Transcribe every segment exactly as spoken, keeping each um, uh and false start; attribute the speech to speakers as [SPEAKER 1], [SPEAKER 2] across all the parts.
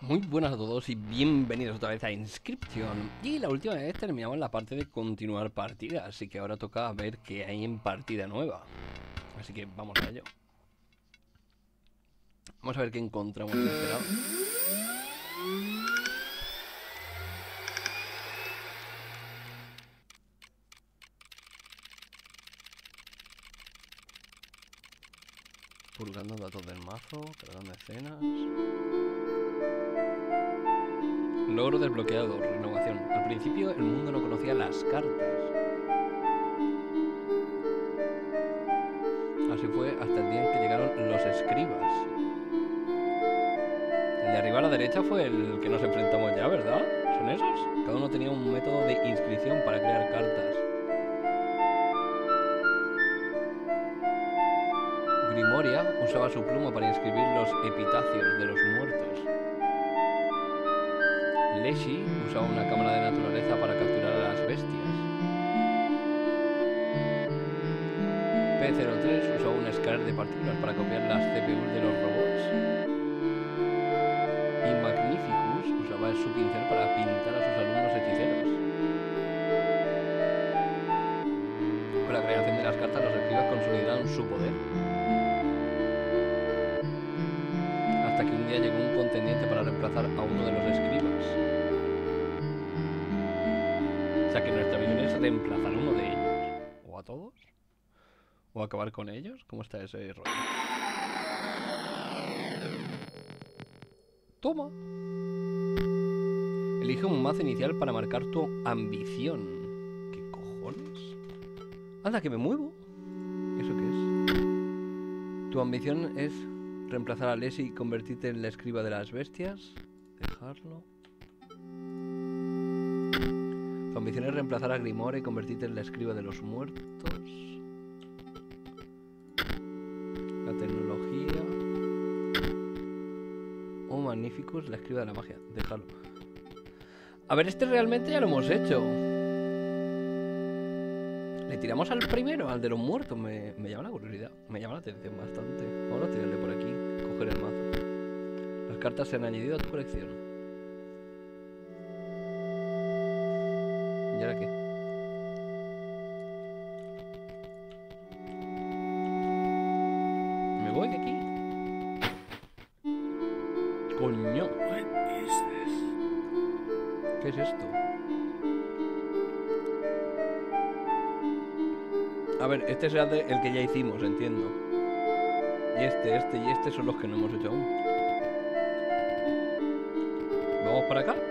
[SPEAKER 1] Muy buenas a todos y bienvenidos otra vez a Inscription. Y la última vez terminamos la parte de continuar partida, así que ahora toca ver qué hay en partida nueva. Así que vamos a ello. Vamos a ver qué encontramos de este lado. Purgando datos del mazo, cargando escenas. Logro desbloqueado, renovación. Al principio el mundo no conocía las cartas. Así fue hasta el día en que llegaron los escribas. El de arriba a la derecha fue el que nos enfrentamos ya, ¿verdad? ¿Son esos? Cada uno tenía un método de inscripción para crear cartas. Grimoria usaba su pluma para inscribir los epitafios de los muertos. Leshy usaba una cámara de naturaleza para capturar a las bestias. P cero tres usaba un escáner de partículas para copiar las C P Us de los robots. Y Magnificus usaba su pincel para pintar a sus alumnos hechiceros. Con la creación de las cartas, los escribas consolidaron su poder. Hasta que un día llegó un contendiente para reemplazar a uno de los escribas. O sea que nuestra misión es reemplazar a uno de ellos. ¿O a todos? ¿O acabar con ellos? ¿Cómo está ese rollo? Toma. Elige un mazo inicial para marcar tu ambición. ¿Qué cojones? Anda, que me muevo. ¿Eso qué es? Tu ambición es reemplazar a Leshy y convertirte en la escriba de las bestias. Dejarlo. Tu ambición es reemplazar a Grimoire y convertirte en la escriba de los muertos. La tecnología. O Magnificus, la escriba de la magia. Dejarlo. A ver, este realmente ya lo hemos hecho. Le tiramos al primero, al de los muertos. Me, me llama la curiosidad. Me llama la atención bastante. Vamos a tirarle por aquí. Coger el mazo. Las cartas se han añadido a tu colección. ¿Y ahora qué? Me voy de aquí. Coño. ¿Qué es esto? A ver, este será de- el que ya hicimos, entiendo. Y este, este y este son los que no hemos hecho aún. ¿Vamos para acá?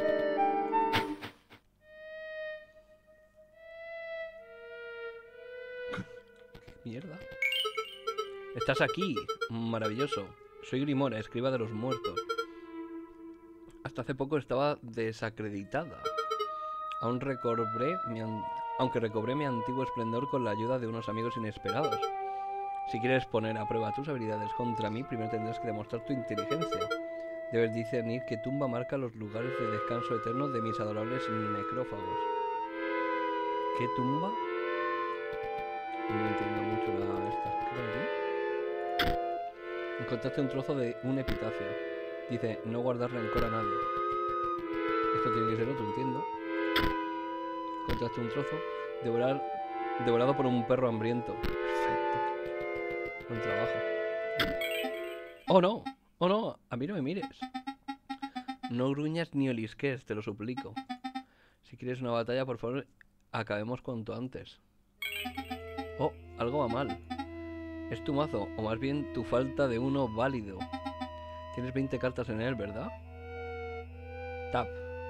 [SPEAKER 1] ¿Qué mierda? Estás aquí. Maravilloso. Soy Grimoire, escriba de los muertos. Hasta hace poco estaba desacreditada. Aún recobré mi an- Aunque recobré mi antiguo esplendor con la ayuda de unos amigos inesperados. Si quieres poner a prueba tus habilidades contra mí, primero tendrás que demostrar tu inteligencia. Debes discernir qué tumba marca los lugares de descanso eterno de mis adorables necrófagos. ¿Qué tumba? No entiendo mucho la esta. ¿Qué pone aquí? Encontraste un trozo de un epitafio. Dice, no guardar rencor a nadie. Esto tiene que ser otro, entiendo. Encontraste un trozo. Devorar, devorado por un perro hambriento. Perfecto. Buen trabajo. ¡Oh, no! ¡Oh, no! A mí no me mires. No gruñas ni olisques, te lo suplico. Si quieres una batalla, por favor, acabemos cuanto antes. Oh, algo va mal. Es tu mazo, o más bien tu falta de uno válido. Tienes veinte cartas en él, ¿verdad? Tap.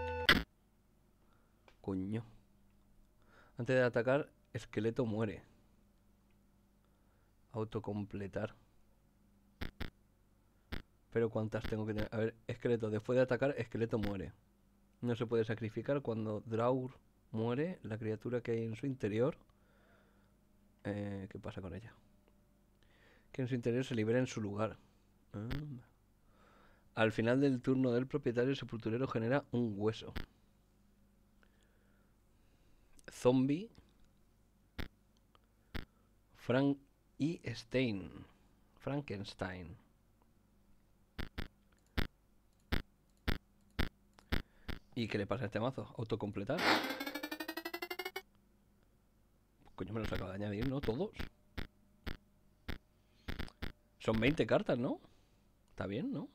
[SPEAKER 1] Coño. Antes de atacar, esqueleto muere. Autocompletar. Pero ¿cuántas tengo que tener? A ver, esqueleto. Después de atacar, esqueleto muere. No se puede sacrificar cuando Draur muere. La criatura que hay en su interior. Eh, ¿Qué pasa con ella? Que en su interior se libera en su lugar. Ah. Al final del turno del propietario, el sepulturero genera un hueso. Zombie. Frank y Stein. Frankenstein. ¿Y qué le pasa a este mazo? ¿Autocompletar? Coño, me los acaba de añadir, ¿no? Todos. Son veinte cartas, ¿no? Está bien, ¿no?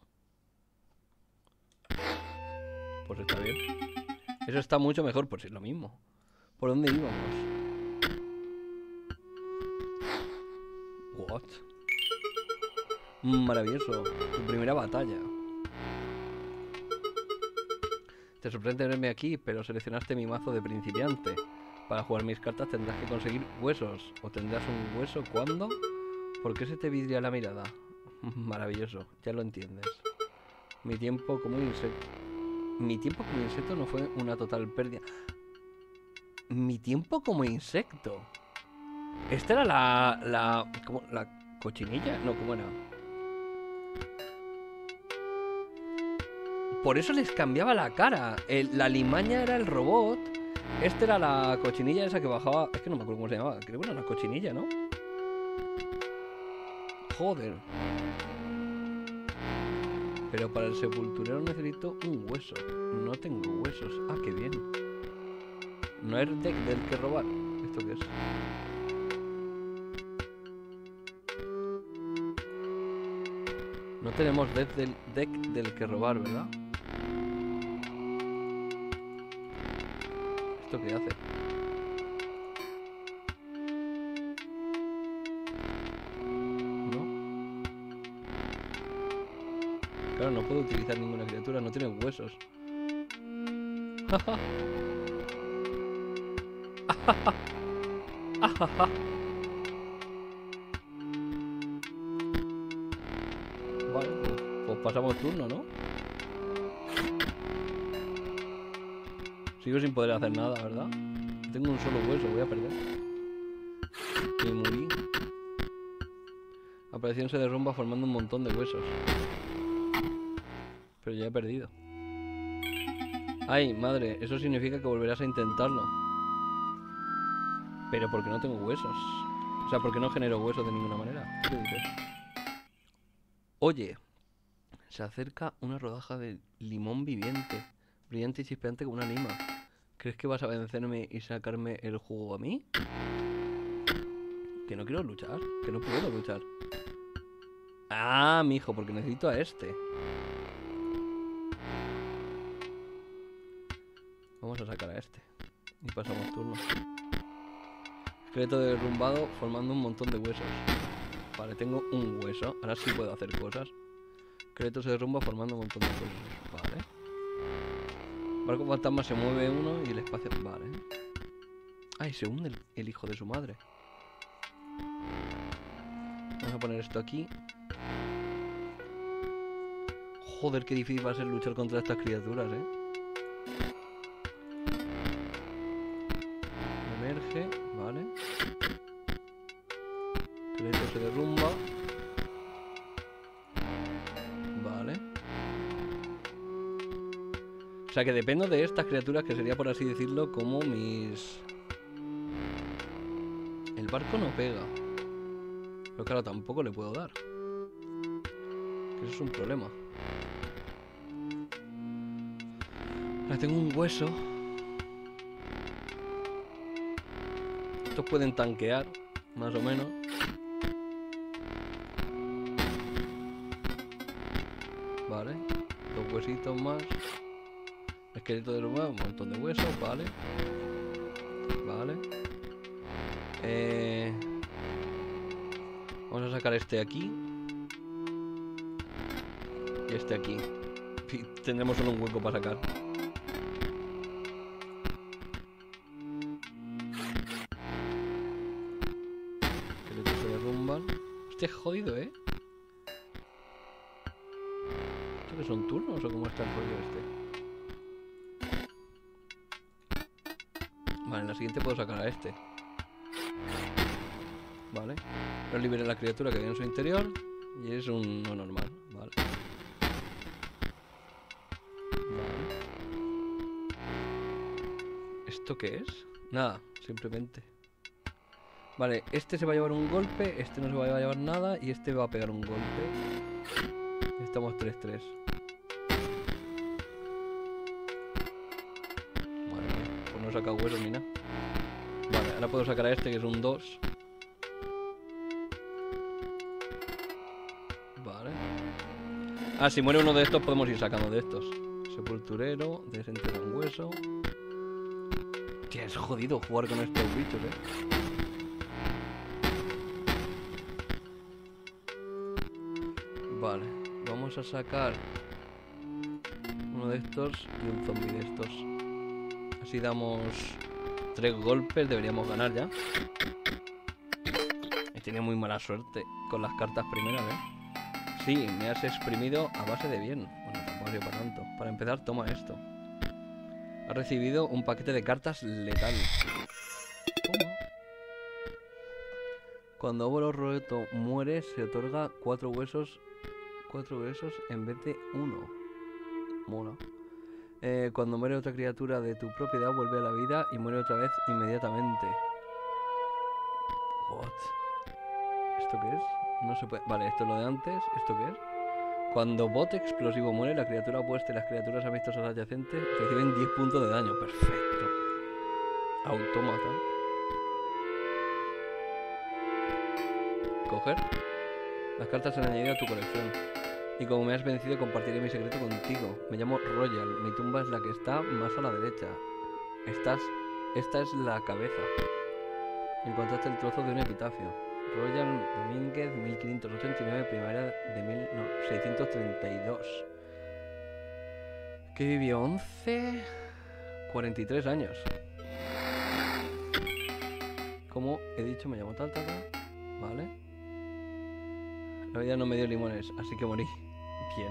[SPEAKER 1] Pues está bien. Eso está mucho mejor, pues es lo mismo. ¿Por dónde íbamos? What? Maravilloso. Tu primera batalla. Te sorprende verme aquí, pero seleccionaste mi mazo de principiante. Para jugar mis cartas tendrás que conseguir huesos. ¿O tendrás un hueso cuándo? ¿Por qué se te vidria la mirada? Maravilloso, ya lo entiendes. Mi tiempo como insecto. Mi tiempo como insecto no fue una total pérdida. Mi tiempo como insecto. Esta era la... la... ¿cómo? ¿La cochinilla? No, ¿cómo era? Por eso les cambiaba la cara. El, la limaña era el robot. Esta era la cochinilla esa que bajaba. Es que no me acuerdo cómo se llamaba. Creo que era una cochinilla, ¿no? Joder. Pero para el sepulturero necesito un hueso. No tengo huesos. Ah, qué bien. No es deck del que robar. ¿Esto qué es? No tenemos deck del, deck del que robar, ¿verdad? ¿Esto qué hace? ¿No? Claro, no puedo utilizar ninguna criatura, no tiene huesos. Vale, pues, pues pasamos turno, ¿no? Sigo sin poder hacer nada, ¿verdad? Tengo un solo hueso, voy a perder. Y morí. Aparición se derrumba formando un montón de huesos. Pero ya he perdido. Ay, madre, eso significa que volverás a intentarlo. Pero porque no tengo huesos. O sea, porque no genero huesos de ninguna manera. ¿Qué dices? Oye, se acerca una rodaja de limón viviente, brillante y chispeante como una lima. ¿Crees que vas a vencerme y sacarme el jugo a mí? Que no quiero luchar, que no puedo luchar. Ah, mijo, porque necesito a este. Vamos a sacar a este. Y pasamos turno. Esqueleto derrumbado formando un montón de huesos. Vale, tengo un hueso. Ahora sí puedo hacer cosas. Esqueleto se derrumba formando un montón de huesos. Vale. Barco fantasma se mueve uno y el espacio... Vale. Ay, se hunde el, el hijo de su madre. Vamos a poner esto aquí. Joder, qué difícil va a ser luchar contra estas criaturas, eh. Emerge, vale. Esqueleto se derrumba. Vale. O sea que dependo de estas criaturas, que sería, por así decirlo, como mis... El barco no pega. Pero claro, tampoco le puedo dar. Que eso es un problema. Ahora tengo un hueso. Estos pueden tanquear, más o menos. Vale. Dos huesitos más. Esqueleto de nuevo, un montón de huesos, vale. Vale. Eh... Vamos a sacar este aquí. Y este aquí. Y tendremos solo un hueco para sacar. Esqueletos se derrumban. Este es jodido, ¿eh? ¿Esto que son turnos o cómo está el rollo este? Vale, en la siguiente puedo sacar a este. Vale. Pero libera la criatura que hay en su interior. Y es un no normal. Vale. Vale. ¿Esto qué es? Nada, simplemente. Vale, este se va a llevar un golpe. Este no se va a llevar nada. Y este va a pegar un golpe. Estamos tres tres. sacado huesos ni nada. Vale, ahora puedo sacar a este que es un dos. Vale. Ah, si muere uno de estos podemos ir sacando de estos. Sepulturero, desentierra un hueso. Tía, es jodido jugar con estos bichos, eh. Vale, vamos a sacar uno de estos y un zombie de estos. Así damos tres golpes, deberíamos ganar ya. He tenido muy mala suerte con las cartas primeras, ¿eh? Sí, me has exprimido a base de bien. Bueno, tampoco ha sido para tanto. Para empezar, toma esto. Has recibido un paquete de cartas letal. Toma. Cuando Óvulo Roto muere, se otorga cuatro huesos. Cuatro huesos en vez de uno. Mola. Eh, cuando muere otra criatura de tu propiedad, vuelve a la vida y muere otra vez inmediatamente. What? ¿Esto qué es? No se puede... Vale, esto es lo de antes. ¿Esto qué es? Cuando bote explosivo muere, la criatura opuesta y las criaturas amistosas adyacentes reciben diez puntos de daño. Perfecto. Autómata. Coger. Las cartas se han añadido a tu colección. Y como me has vencido, compartiré mi secreto contigo. Me llamo Royal. Mi tumba es la que está más a la derecha. Estás... Esta es la cabeza. Encontraste el trozo de un epitafio. Royal Domínguez, mil quinientos ochenta y nueve, primavera de mil seiscientos treinta y dos. ¿Qué vivió? once... cuarenta y tres años. Como he dicho, me llamo tal, tal, tal. Vale. La vida no me dio limones, así que morí. Bien.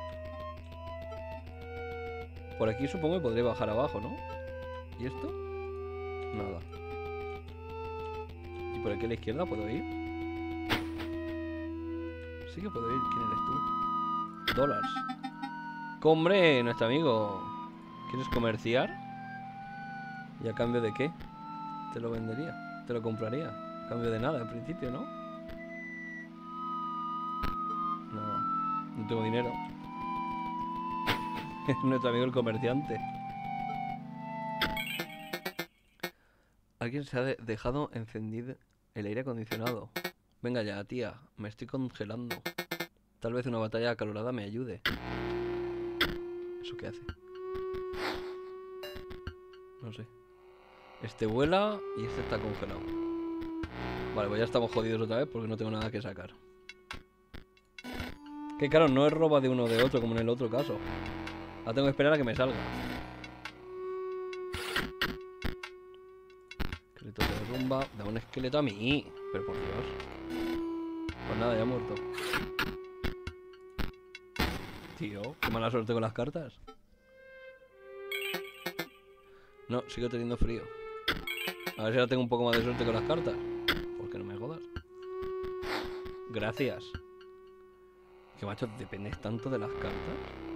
[SPEAKER 1] Por aquí supongo que podré bajar abajo, ¿no? ¿Y esto? Nada. ¿Y por aquí a la izquierda puedo ir? Sí que puedo ir. ¿Quién eres tú? Dólares. ¡Hombre! Nuestro amigo. ¿Quieres comerciar? ¿Y a cambio de qué? Te lo vendería. Te lo compraría. A cambio de nada, en principio, ¿no? No. No tengo dinero. Es nuestro amigo el comerciante. Alguien se ha de dejado encendido el aire acondicionado. Venga ya, tía. Me estoy congelando. Tal vez una batalla acalorada me ayude. ¿Eso qué hace? No sé. Este vuela y este está congelado. Vale, pues ya estamos jodidos otra vez porque no tengo nada que sacar. Que claro, no es roba de uno o de otro como en el otro caso. Ahora tengo que esperar a que me salga. Esqueleto se derrumba. Da un esqueleto a mí. Pero por Dios. Pues nada, ya ha muerto. Tío, qué mala suerte con las cartas. No, sigo teniendo frío. A ver si ahora tengo un poco más de suerte con las cartas. Porque no me jodas. Gracias. Que macho, dependes tanto de las cartas.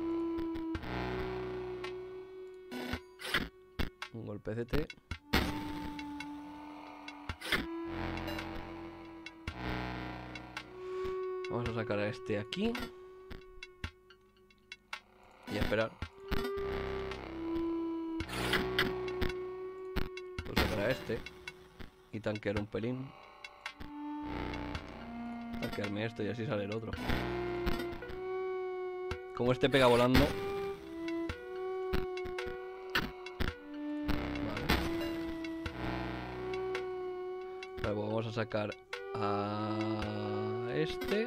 [SPEAKER 1] Un golpe de té. Vamos a sacar a este aquí. Y a esperar. Puedo sacar a este. Y tanquear un pelín. Tanquearme esto y así sale el otro. Como este pega volando. Vale. Vale, pues vamos a sacar a este.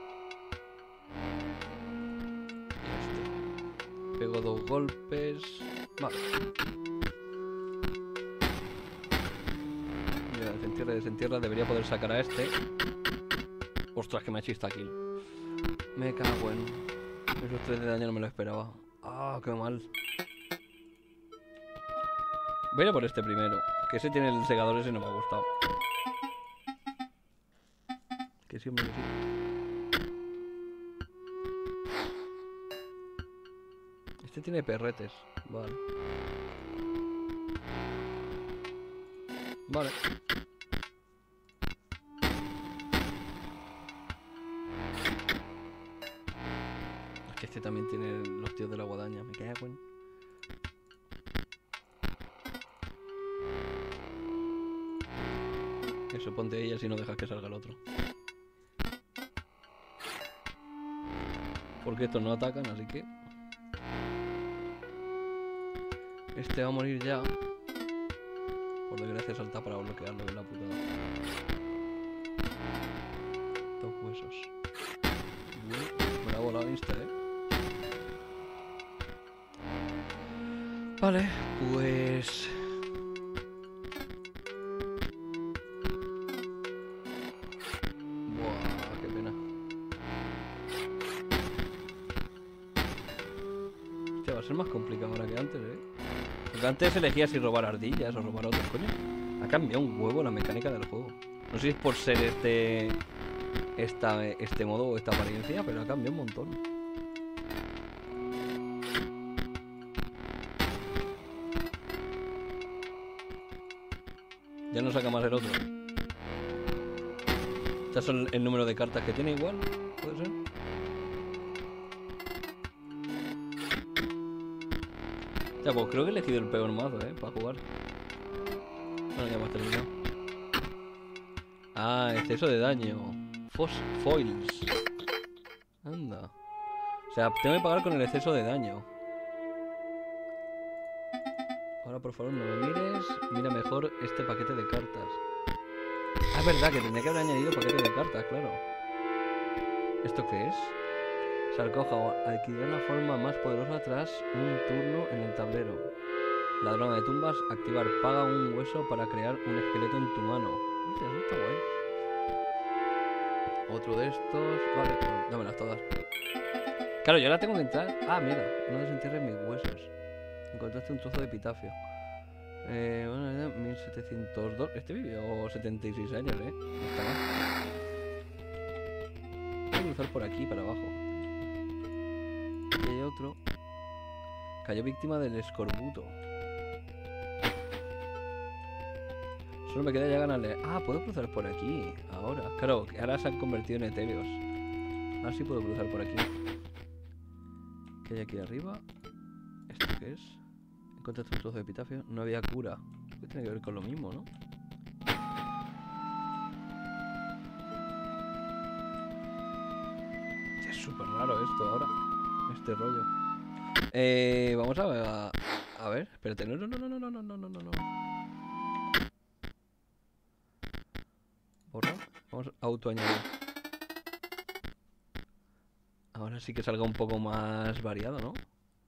[SPEAKER 1] Pego dos golpes. Vale. Mira, desentierra, desentierra. Debería poder sacar a este. Ostras, que me ha hecho insta-kill. Me cago en... Esos tres de daño no me lo esperaba. Ah, qué mal. Voy a ir por este primero. Que ese tiene el segador, ese no me ha gustado. Que sí, hombre, que sí. Este tiene perretes. Vale. Vale. Es que este también tiene los tíos de la guadaña. Me cago en... Eso, ponte ella si no dejas que salga el otro. Porque estos no atacan, así que... Este va a morir ya. Por desgracia salta para bloquearlo, que es la putada. Dos huesos. Me la ha volado insta, eh. Vale, pues... Buah, qué pena. Hostia, va a ser más complicado ahora que antes, eh. Porque antes elegía si robar ardillas o robar otros, coño. Ha cambiado un huevo la mecánica del juego. No sé si es por ser este... Esta, este modo o esta apariencia, pero ha cambiado un montón. Ya no saca más el otro. Estas son el número de cartas que tiene igual. ¿Puede ser? Ya, pues creo que he elegido el peor mazo, eh, para jugar. Bueno, ya hemos terminado. Ah, exceso de daño. Fos foils. Anda. O sea, tengo que pagar con el exceso de daño. Ahora, por favor, no me mires. Mira mejor este paquete de cartas. Ah, es verdad que tendría que haber añadido paquete de cartas, claro. ¿Esto qué es? Sarcófago. Adquirir la forma más poderosa tras un turno en el tablero. Ladrona de tumbas. Activar. Paga un hueso para crear un esqueleto en tu mano. Hostia, eso está guay. Otro de estos. Vale, dámelas todas. Claro, yo ahora tengo que entrar. Ah, mira. No desentierres mis huesos. Encontraste un trozo de epitafio. Eh, bueno, mil setecientos dos. Este vivió setenta y seis años, eh. No está mal. Voy a cruzar por aquí, para abajo. Aquí hay otro. Cayó víctima del escorbuto. Solo me queda ya ganarle. Ah, puedo cruzar por aquí. Ahora. Claro, ahora se han convertido en etéreos. Ahora sí puedo cruzar por aquí. ¿Qué hay aquí arriba? ¿Esto qué es? Encontraste un trozo de epitafio. No había cura. ¿Qué tiene que ver con lo mismo, no? Es súper raro esto ahora. Este rollo. Eh, vamos a ver. A, a ver, espérate. No, no, no, no, no, no, no, no, no, no. Borra. Vamos a autoañadir. Ahora sí que salga un poco más variado, ¿no?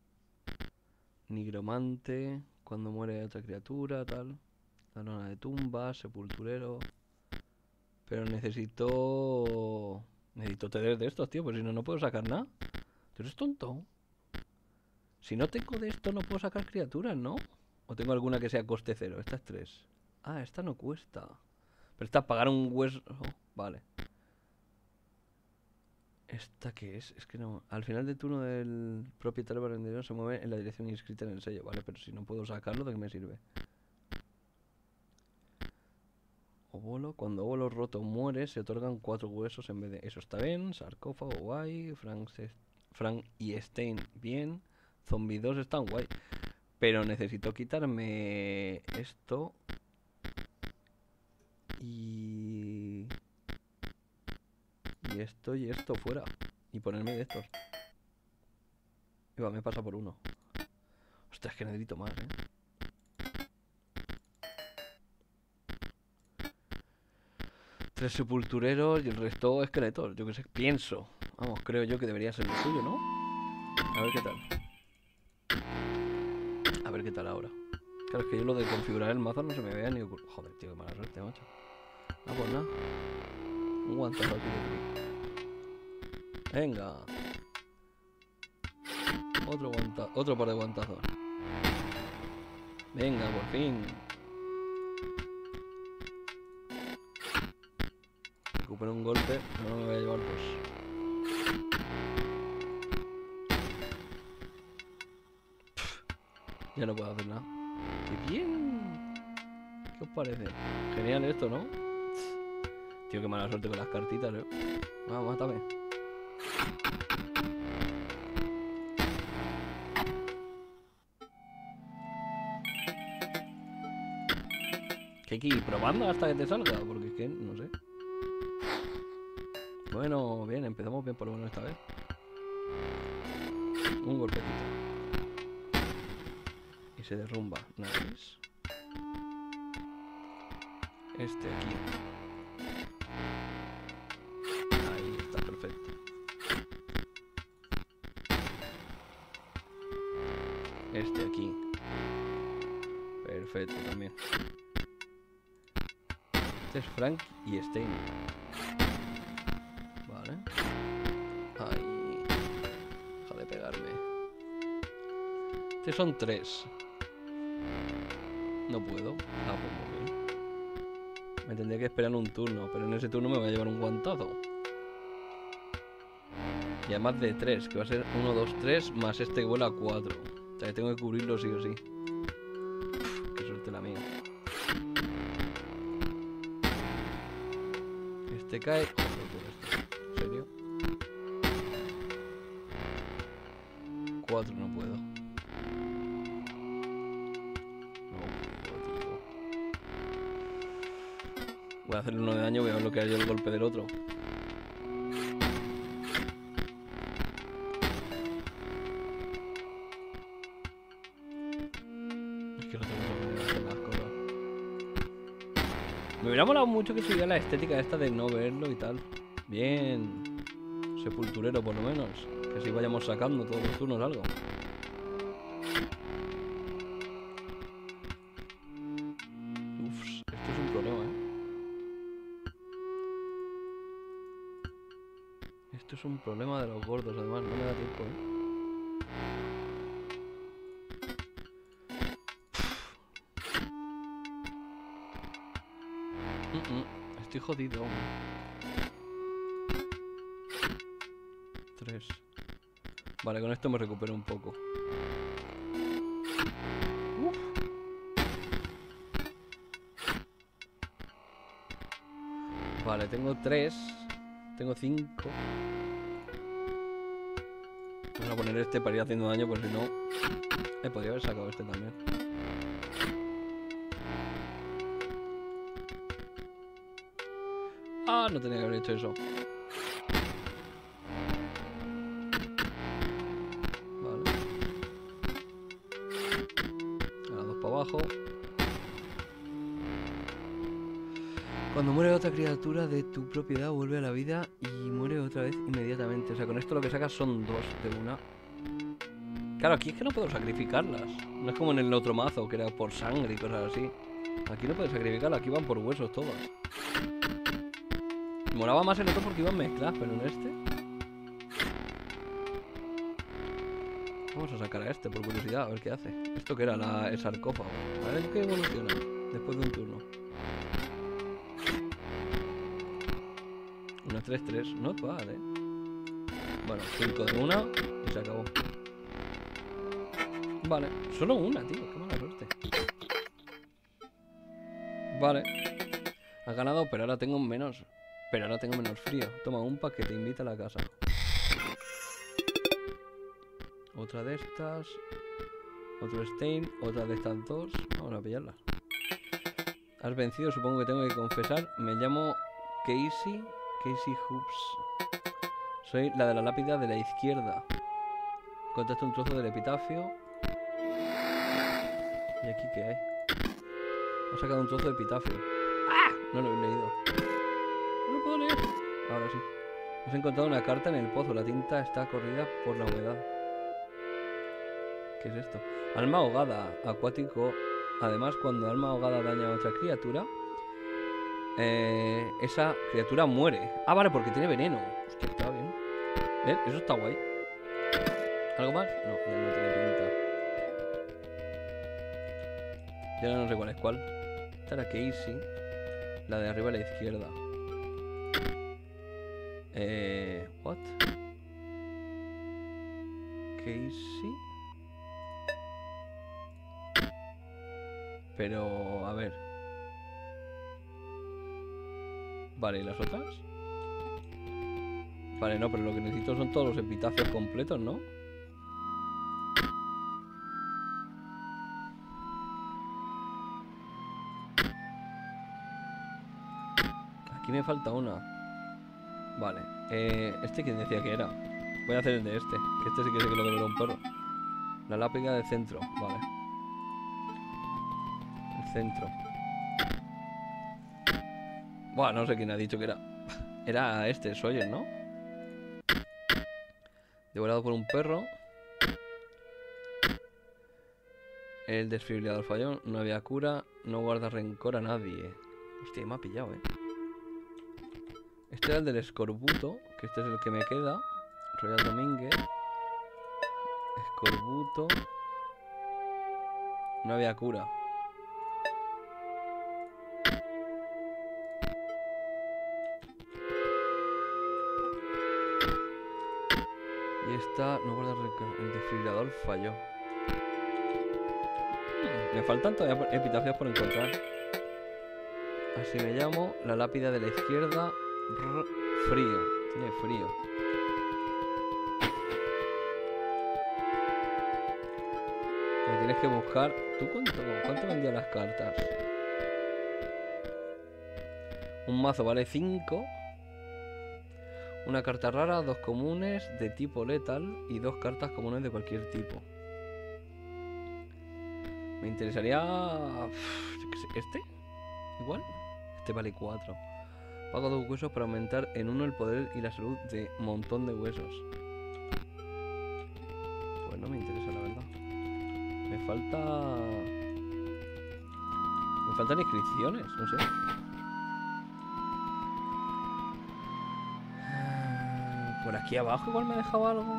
[SPEAKER 1] Nigromante. Cuando muere otra criatura, tal. Ladrona de tumbas, sepulturero. Pero necesito... Necesito tener de estos, tío. Pues si no, no puedo sacar nada. ¿Tú eres tonto? Si no tengo de esto, no puedo sacar criaturas, ¿no? ¿O tengo alguna que sea coste cero? Esta es tres. Ah, esta no cuesta. Pero esta pagar un hueso... Oh, vale. ¿Esta qué es? Es que no... Al final del turno del propietario barrendero se mueve en la dirección inscrita en el sello. Vale, pero si no puedo sacarlo, ¿de qué me sirve? Óvulo. Cuando óvulo roto muere, se otorgan cuatro huesos en vez de... Eso está bien. Sarcófago, guay. Frank, Frank y Stein, bien. Zombie dos están guay. Pero necesito quitarme esto. Y... Y esto y esto fuera. Y ponerme de estos. Y va, me pasa por uno. Ostras, es que necesito más, eh. Tres sepultureros y el resto esqueletos. Yo que sé, pienso. Vamos, creo yo que debería ser lo suyo, ¿no? A ver qué tal. A ver qué tal ahora. Claro, es que yo lo de configurar el mazo no se me vea ni... Joder, tío, qué mala suerte, macho. Ah, pues nada. Un guantazo aquí de... Venga. Otro guanta... Otro par de guantazos. Venga, por fin. Recupero un golpe. No, no me voy a llevar dos. Ya no puedo hacer nada. ¡Qué bien! ¿Qué os parece? Genial esto, ¿no? Tío, qué mala suerte con las cartitas, ¿eh? Ah, mátame. Que hay que ir probando hasta que te salga, porque es que no sé. Bueno, bien, empezamos bien por lo menos esta vez. Un golpecito. Y se derrumba. Nice. Este aquí. Ahí está, perfecto. Este aquí. Perfecto también. Este es Frank y Stein. Vale. Ahí. Deja de pegarme. Estos son tres. No puedo. Ah, pues muy bien. Me tendría que esperar un turno, pero en ese turno me voy a llevar un guantazo. Y además de tres, que va a ser uno, dos, tres, más este que vuela a cuatro. O sea, que tengo que cubrirlo sí o sí. Uf, qué suerte la mía. Este cae. Joder, por esto. ¿En serio? Cuatro no puedo. No puedo, tío. Voy a hacerle uno de daño, voy a bloquear yo el golpe del otro. Me hubiera molado mucho que subiera la estética esta de no verlo y tal. Bien sepulturero por lo menos. Que así vayamos sacando todos los turnos algo. Uf, esto es un problema, ¿eh? Esto es un problema de los gordos, además, no me da tiempo, ¿eh? Estoy jodido. Tres. Vale, con esto me recupero un poco. Uf. Vale, tengo tres. Tengo cinco. Voy a poner este para ir haciendo daño, porque si no... Eh, podría haber sacado este también. Ah, no tenía que haber hecho eso. Vale. Ahora dos para abajo. Cuando muere otra criatura de tu propiedad, vuelve a la vida y muere otra vez inmediatamente. O sea, con esto lo que sacas son dos de una. Claro, aquí es que no puedo sacrificarlas. No es como en el otro mazo, que era por sangre y cosas así. Aquí no puedes sacrificarlas, aquí van por huesos todas. Molaba más el otro porque iban mezcladas, pero en este... Vamos a sacar a este por curiosidad, a ver qué hace. ¿Esto qué era? La, el sarcófago. A ver qué evoluciona después de un turno. Una tres tres, no es bad, eh. Bueno, cinco de una y se acabó. Vale, solo una, tío, qué mala suerte. Vale. Has ganado, pero ahora tengo menos... Pero ahora tengo menos frío. Toma un pack que te invita a la casa. Otra de estas. Otro Stein. Otra de estas dos. Vamos a pillarla. Has vencido, supongo que tengo que confesar. Me llamo Casey. Casey Hoops. Soy la de la lápida de la izquierda. Contaste un trozo del epitafio. ¿Y aquí qué hay? He sacado un trozo de epitafio. ¡Ah! No lo he leído. No lo puedo leer. Ahora sí. Has encontrado una carta en el pozo. La tinta está corrida por la humedad. ¿Qué es esto? Alma ahogada. Acuático. Además, cuando alma ahogada daña a otra criatura, eh, esa criatura muere. Ah, vale, porque tiene veneno. Hostia, está bien. ¿Ven? Eso está guay. ¿Algo más? No, ya no tiene pinta. Ya no sé cuál es cuál. Esta era Casey. La de arriba a la izquierda. Eh... ¿What? Casey. Pero... a ver. Vale, ¿y las otras? Vale, no, pero lo que necesito son todos los epitafios completos, ¿no? Aquí me falta una. Vale. Eh, ¿Este quién decía que era? Voy a hacer el de este. Que este sí que sé que lo que era un perro. La lápida del centro. Vale. El centro. Buah, no sé quién ha dicho que era. Era este, Sawyer, ¿no? Devorado por un perro. El desfibrilador falló. No había cura. No guarda rencor a nadie. Hostia, me ha pillado, eh. Este era el del escorbuto. Que este es el que me queda. Royal Domínguez. Escorbuto. No había cura. Y esta no guarda rencor. El desfibrilador falló. Me faltan todavía epitafios por encontrar. Así me llamo. La lápida de la izquierda. Brr, frío. Tiene frío. Me tienes que buscar. ¿Tú cuánto, cuánto vendías las cartas? Un mazo vale cinco. Una carta rara, dos comunes de tipo letal y dos cartas comunes de cualquier tipo. Me interesaría... ¿Este? ¿Igual? Este vale cuatro. Pago dos huesos para aumentar en uno el poder y la salud de un montón de huesos. Pues no me interesa, la verdad. Me falta... Me faltan inscripciones, no sé. Por aquí abajo igual me ha dejado algo.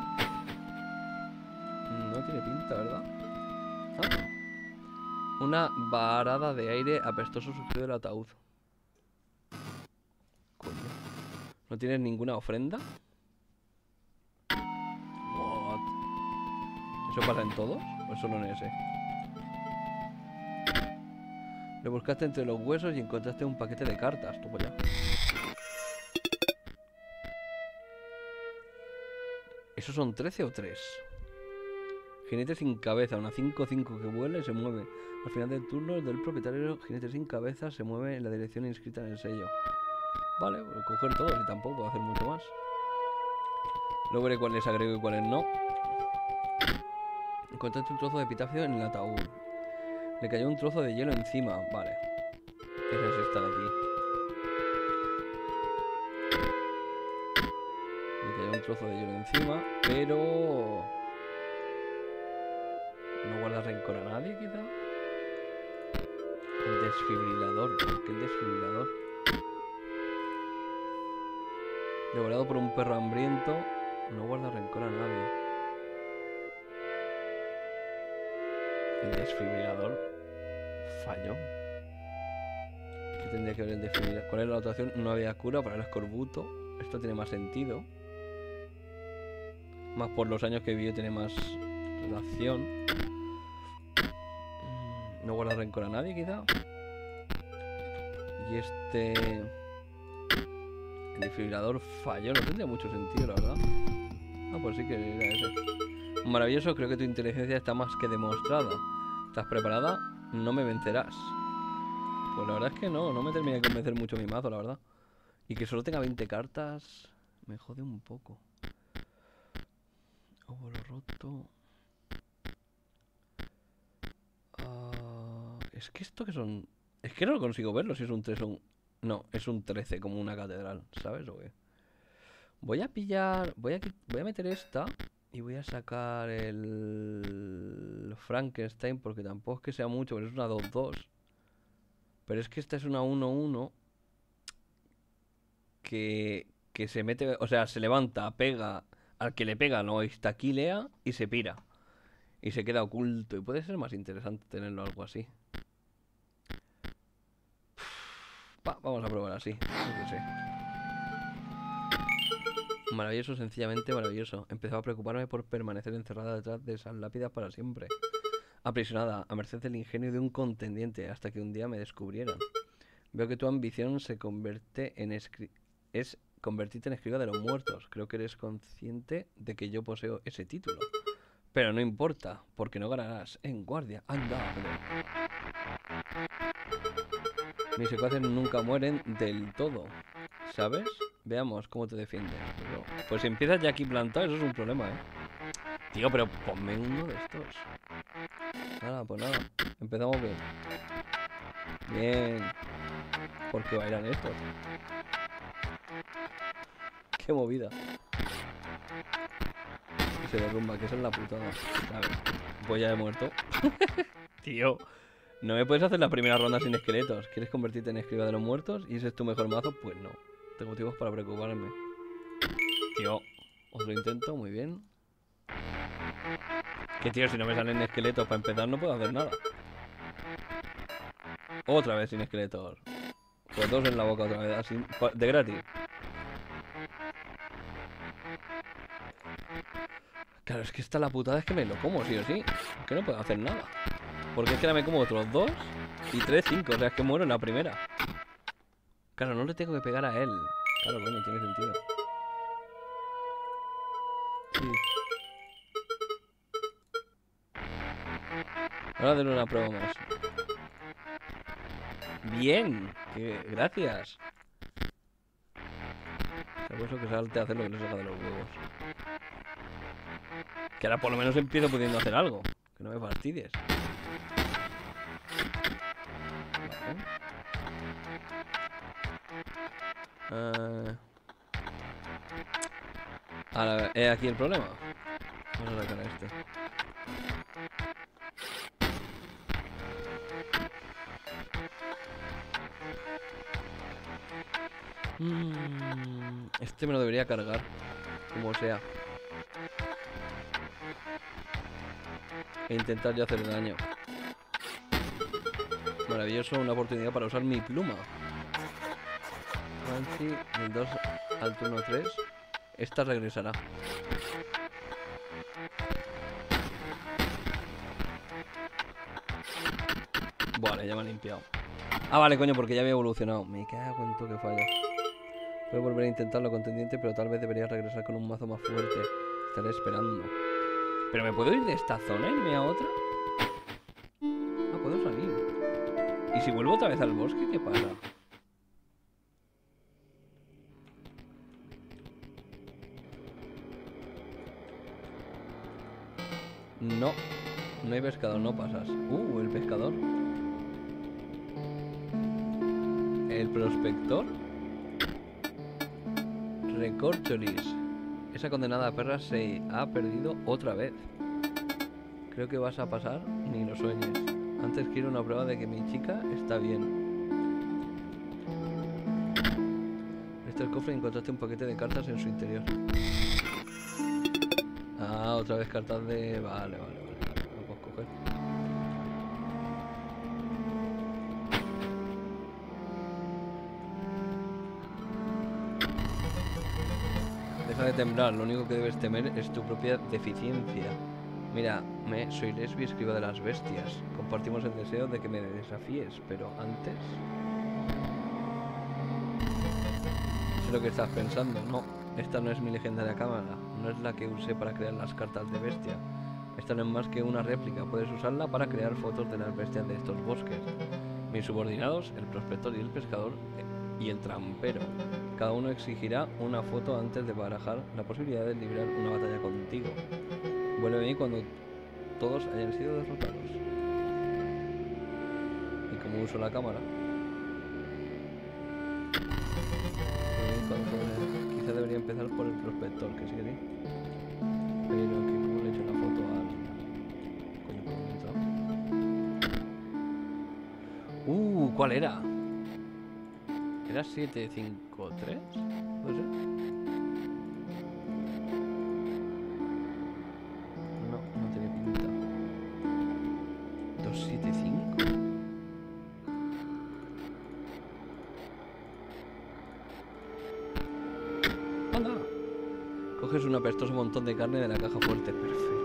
[SPEAKER 1] No tiene pinta, ¿verdad? Ah. Una varada de aire apestoso surgió del ataúd. Coño. ¿No tienes ninguna ofrenda? What? ¿Eso pasa en todos? ¿O solo en ese? Lo buscaste entre los huesos y encontraste un paquete de cartas. Toma ya. ¿Esos son trece o tres? Jinete sin cabeza, una cinco cinco que vuela y se mueve. Al final del turno del propietario, jinete sin cabeza se mueve en la dirección inscrita en el sello. Vale, voy a coger todos y tampoco puedo hacer mucho más. Luego veré cuáles agrego y cuáles no. Encontraste un trozo de epitafio en el ataúd. Le cayó un trozo de hielo encima. Vale. Esa es esta de aquí. Le cayó un trozo de hielo encima, pero... ¿No guarda rencor a nadie, quizá? El desfibrilador. ¿Por qué el desfibrilador? Devorado por un perro hambriento. No guarda rencor a nadie. El desfibrilador falló. ¿Qué tendría que ver el desfibrilador? ¿Cuál es la otra opción? No había cura para el escorbuto. Esto tiene más sentido. Más por los años que vivió tiene más relación. No guarda rencor a nadie, quizá. Y este... El desfibrilador falló. No tendría mucho sentido, la verdad. Ah, pues sí que era ese. Maravilloso, creo que tu inteligencia está más que demostrada. ¿Estás preparada? No me vencerás. Pues la verdad es que no, no me termina de convencer mucho mi mazo, la verdad. Y que solo tenga veinte cartas me jode un poco. Óvulo roto. Uh, es que esto que son... Es que no lo consigo verlo si es un tres o un... No, es un trece como una catedral, ¿sabes o qué? Voy a pillar... Voy a, voy a meter esta... Y voy a sacar el Frankenstein porque tampoco es que sea mucho, pero es una dos dos. Pero es que esta es una uno uno que, que se mete, o sea, se levanta, pega al que le pega, no estaquilea y se pira. Y se queda oculto. Y puede ser más interesante tenerlo algo así. Va, vamos a probar así. No sé. Maravilloso, sencillamente maravilloso. Empezaba a preocuparme por permanecer encerrada detrás de esas lápidas para siempre. Aprisionada, a merced del ingenio de un contendiente, hasta que un día me descubrieran. Veo que tu ambición se convierte en escri es convertirte en escriba de los muertos. Creo que eres consciente de que yo poseo ese título. Pero no importa, porque no ganarás. En guardia, anda. Mis secuaces nunca mueren del todo. ¿sabes? Veamos cómo te defiendes. Pero, pues si empiezas ya aquí plantado, eso es un problema, ¿eh? Tío, pero ponme uno de estos. Nada, pues nada. Empezamos bien. Bien. ¿Por qué bailan estos? Qué movida. Y se derrumba, que esa es la putada. ¿Sabes? Pues ya he muerto. Tío. No me puedes hacer la primera ronda sin esqueletos. ¿Quieres convertirte en escriba de los muertos? ¿Y ese es tu mejor mazo? Pues no. Tengo motivos para preocuparme. Tío. Otro intento, muy bien. Que tío, si no me salen esqueletos para empezar no puedo hacer nada. Otra vez sin esqueletos. Pues dos en la boca otra vez, así, de gratis. Claro, es que esta la putada es que me lo como, sí o sí. Es que no puedo hacer nada. Porque es que ahora me como otros dos y tres, cinco. O sea, es que muero en la primera. Claro, no le tengo que pegar a él. Claro, bueno, tiene sentido. Sí. Ahora daré una prueba más. Bien, que gracias. Sabes lo que salte a hacer lo que le salga de los huevos. Que ahora por lo menos empiezo pudiendo hacer algo. Que no me fastidies. Vale. Uh... Ahora, ¿es aquí el problema? Vamos a sacar a este. Mm, este me lo debería cargar, como sea. E intentar ya hacer daño. Maravilloso, una oportunidad para usar mi pluma. Fancy, el dos al turno tres. Esta regresará. Vale, ya me ha limpiado. Ah, vale, coño, porque ya había evolucionado. Me cago en todo que falla. Voy a volver a intentarlo, contendiente, pero tal vez debería regresar con un mazo más fuerte. Estaré esperando. ¿Pero me puedo ir de esta zona y irme a otra? Ah, puedo salir. ¿Y si vuelvo otra vez al bosque, qué pasa? No. No hay pescador, no pasas. Uh, el pescador. El prospector. Recorcholis. Esa condenada perra se ha perdido otra vez. Creo que vas a pasar, ni lo sueñes. Antes quiero una prueba de que mi chica está bien. Este es el cofre y encontraste un paquete de cartas en su interior. Ah, otra vez cartas de... Vale, vale, vale. Lo puedo coger. Deja de temblar, lo único que debes temer es tu propia deficiencia. Mira, me, soy Lesbi, escriba de las bestias. Compartimos el deseo de que me desafíes, pero antes... Sé lo que estás pensando, no. Esta no es mi legendaria cámara, no es la que usé para crear las cartas de bestia. Esta no es más que una réplica, puedes usarla para crear fotos de las bestias de estos bosques. Mis subordinados, el prospector y el pescador, y el trampero. Cada uno exigirá una foto antes de barajar la posibilidad de librar una batalla contigo. Vuelve a mí cuando todos hayan sido derrotados. Y como uso la cámara... Quizá debería empezar por el prospector, que sí que sí. Pero que como le he hecho la foto al... Coño, ¿por dónde está? Uh, ¿cuál era? ¿Era siete cinco tres? ¿Puede ser? No, no tiene pinta. ¿dos siete cinco? ¡Anda! Coges un apestoso montón de carne de la caja fuerte. Perfecto.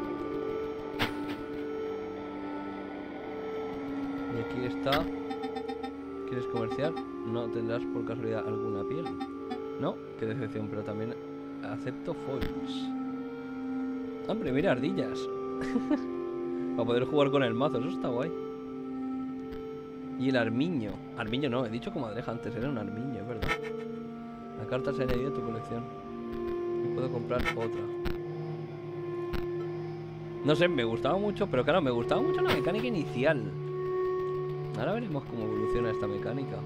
[SPEAKER 1] Y aquí está. ¿Quieres comerciar? No tendrás por casualidad alguna piel. No, qué decepción, pero también acepto foils. Hombre, mira, ardillas. Para poder jugar con el mazo, eso está guay. Y el armiño. Armiño no, he dicho comadreja antes, era un armiño, es verdad. La carta se ha añadido a tu colección. Y puedo comprar otra. No sé, me gustaba mucho, pero claro, me gustaba mucho la mecánica inicial. Ahora veremos cómo evoluciona esta mecánica.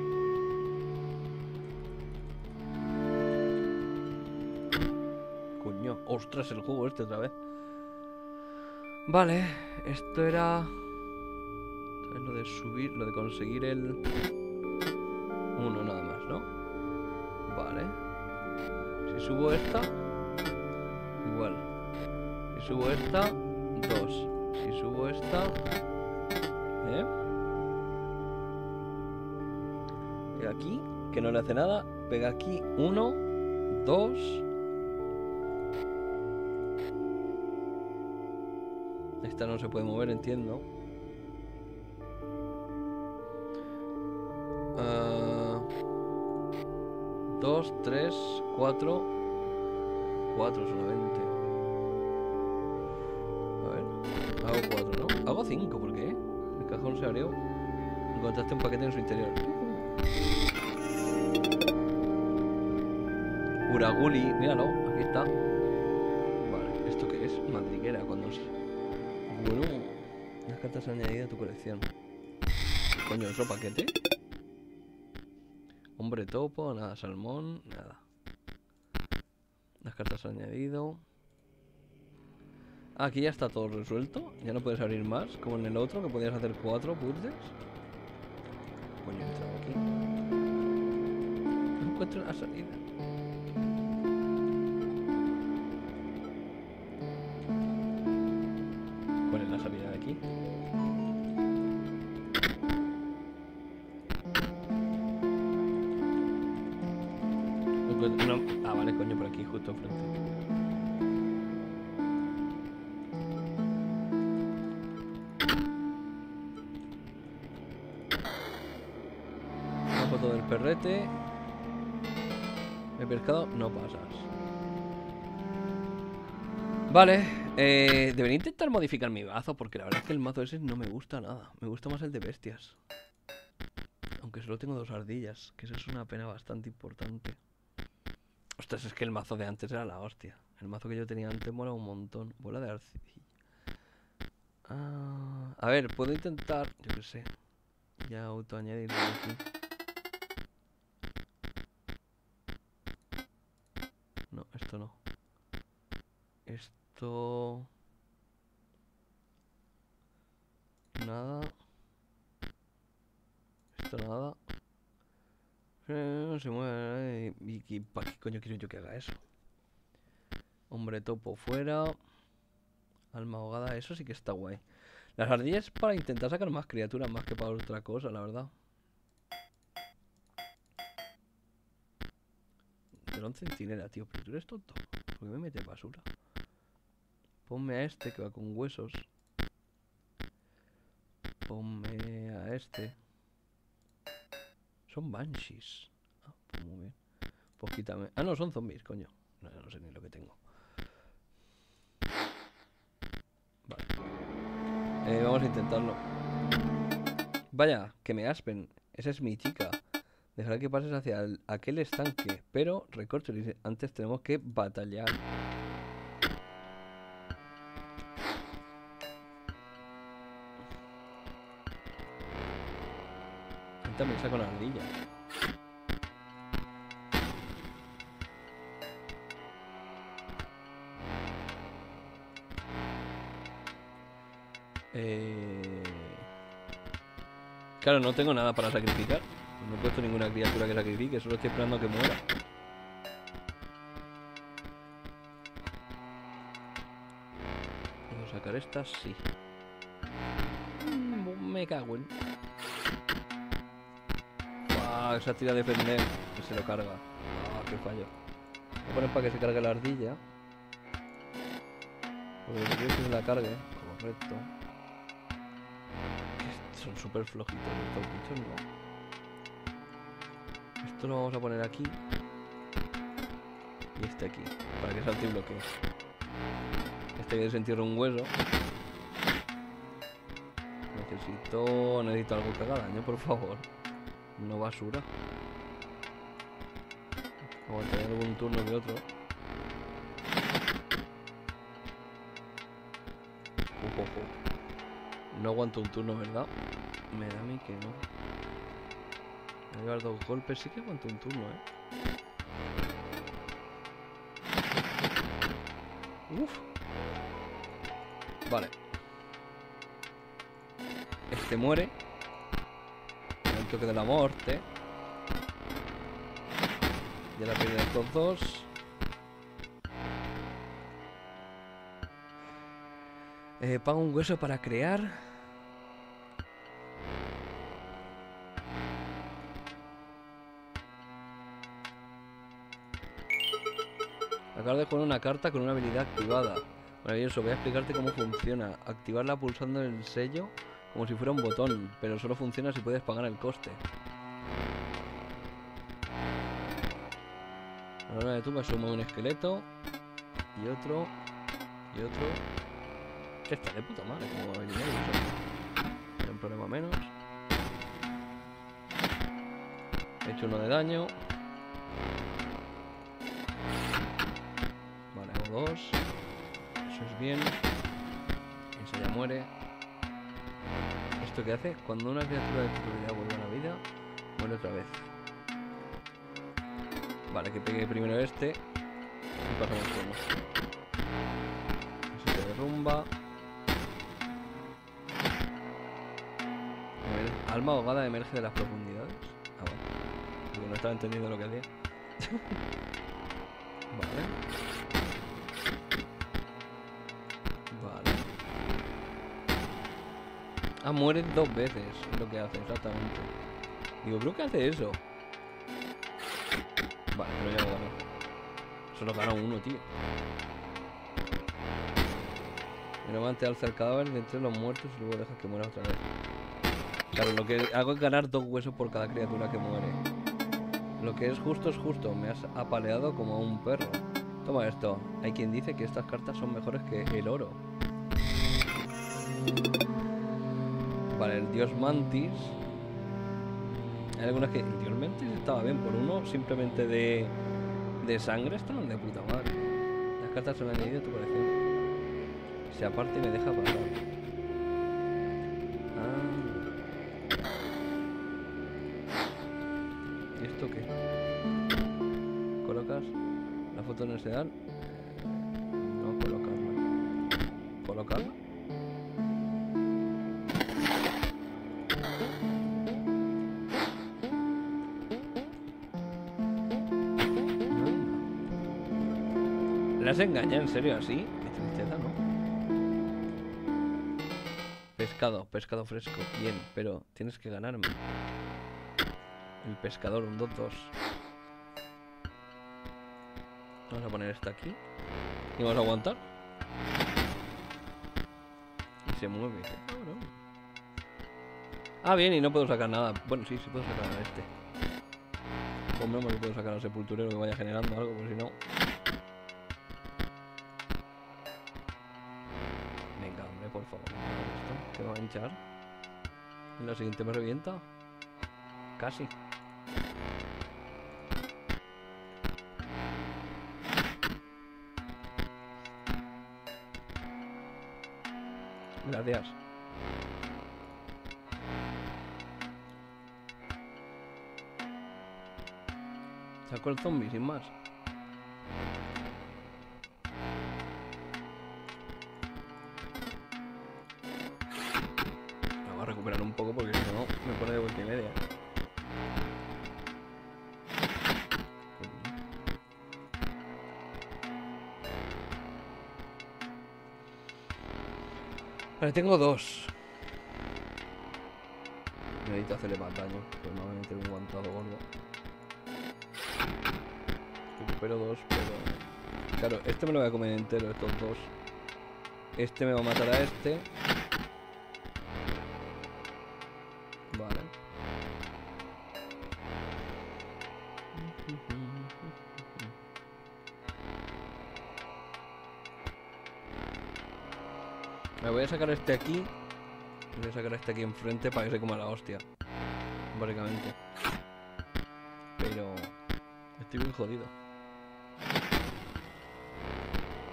[SPEAKER 1] Coño, ostras, el juego este otra vez. Vale, esto era... Esto es lo de subir, lo de conseguir el... Uno nada más, ¿no? Vale. Si subo esta... Igual. Si subo esta... Dos. Si subo esta... ¿Eh? Pega aquí, que no le hace nada. Pega aquí, uno, dos. Esta no se puede mover, entiendo. Uh, dos, tres, cuatro. Cuatro solamente. A ver, hago cuatro, ¿no? Hago cinco, ¿por qué? El cajón se abrió. Encontraste un paquete en su interior. Uraguli, míralo, aquí está. Vale, ¿esto qué es? Madriguera, cuando se... Bueno, las cartas añadidas a tu colección. Coño, ¿otro paquete? Hombre topo, nada, salmón, nada. Las cartas añadido. Ah, aquí ya está todo resuelto. Ya no puedes abrir más, como en el otro, que podías hacer cuatro puzzles. Coño, he entrado aquí. No encuentro la salida. ¿Cuál es la salida de aquí? No. Ah, vale, coño, por aquí, justo enfrente. Una foto del perrete. El pescado, no pasas. Vale, eh, debería intentar modificar mi mazo, porque la verdad es que el mazo ese no me gusta nada. Me gusta más el de bestias. Aunque solo tengo dos ardillas, que eso es una pena bastante importante. Ostras, es que el mazo de antes era la hostia. El mazo que yo tenía antes mola un montón. Bola de arcilla. Ah, a ver, puedo intentar, yo qué sé, ya autoañadirlo aquí. No, esto no. Esto... Nada. Esto nada. No se mueve. ¿Y para qué coño quiero yo que haga eso? Hombre topo fuera. Alma ahogada, eso sí que está guay. Las ardillas para intentar sacar más criaturas, más que para otra cosa, la verdad. Telón centinela, tío, pero tú eres tonto. ¿Por qué me metes basura? Ponme a este que va con huesos. Ponme a este. Son banshees. Ah, pues muy bien. Pues quítame. Ah, no, son zombies, coño. No, no sé ni lo que tengo. Vale. Eh, vamos a intentarlo. Vaya, que me aspen. Esa es mi chica. Dejaré que pases hacia el, aquel estanque. Pero, recorcholis, antes tenemos que batallar. También saco la ardilla. Eh... Claro, no tengo nada para sacrificar. No he puesto ninguna criatura que sacrifique. Solo estoy esperando a que muera. ¿Puedo sacar estas? Sí. Me cago en... Ah, esa tira de defender, que se lo carga. Ah, qué fallo. Voy a poner para que se cargue la ardilla. Porque yo quiero que se la cargue. Correcto. Son súper flojitos estos bichos, no. Esto lo vamos a poner aquí. Y este aquí, para que salte y bloquee. Este que desentierra un hueso. Necesito... Necesito algo que haga daño, por favor. No basura. Aguantaré algún turno que otro. Uh, uh, uh. No aguanto un turno, ¿verdad? Me da a mí que no. Me voy a llevar dos golpes. Sí que aguanto un turno, ¿eh? Uf. Vale. Este muere. El toque de la muerte. Ya la pierden estos dos. Eh, pago un hueso para crear. Acabas de jugar una carta con una habilidad activada. Maravilloso, voy a explicarte cómo funciona. Activarla pulsando el sello como si fuera un botón, pero solo funciona si puedes pagar el coste. A la hora de tumba suma un esqueleto y otro y otro. Que está de puta madre, como habilidad y eso. Hay un problema menos. He hecho uno de daño. Vale, hago dos. Eso es bien. Eso ya muere. ¿Esto qué hace? Cuando una criatura de tu propiedad vuelve a la vida, muere otra vez. Vale, que pegue primero este. Y pasamos turno. Eso se derrumba. Alma ahogada emerge de las profundidades. Ah, bueno. Porque no estaba entendiendo lo que hacía. Vale. Vale. Ah, muere dos veces. Es lo que hace, exactamente. Digo, creo que hace eso. Vale, pero ya lo ganó. Solo ganó uno, tío. Normalmente alza el cadáver de entre los muertos y luego dejas que muera otra vez. Claro, lo que hago es ganar dos huesos por cada criatura que muere. Lo que es justo es justo. Me has apaleado como a un perro. Toma esto. Hay quien dice que estas cartas son mejores que el oro. Vale, el dios Mantis. Hay algunas que... El dios Mantis estaba bien. Por uno simplemente de... De sangre estaban de puta madre. Las cartas se me han añadido a tu colección. Se aparte y me deja pasar. ¿Esto qué? ¿Colocas la foto en el sedal? No, colocarla. ¿Colocarla? No. ¿Le has engañado en serio así? Qué tristeza, ¿no? Pescado, pescado fresco. Bien, pero tienes que ganarme. El pescador, un dos dos. Vamos a poner esta aquí. Y vamos a aguantar. Y se mueve. Ah, bien, y no puedo sacar nada. Bueno, sí, sí puedo sacar a este. Hombre, no puedo sacar al sepulturero que vaya generando algo, porque si no... Venga, hombre, por favor. Esto, que me va a hinchar. Y la siguiente me revienta. Casi. Gracias. Saco el zombie sin más. Me voy a recuperar un poco porque si no me pone de vuelta y media. Vale, tengo dos. Necesito hacerle más daño, pues me voy a meter un guantado gordo. Recupero dos, pero... Claro, este me lo voy a comer entero, estos dos. Este me va a matar a este. Vale. Me voy a sacar este aquí. Voy a sacar este aquí enfrente para que se coma la hostia. Básicamente. Pero... estoy muy jodido.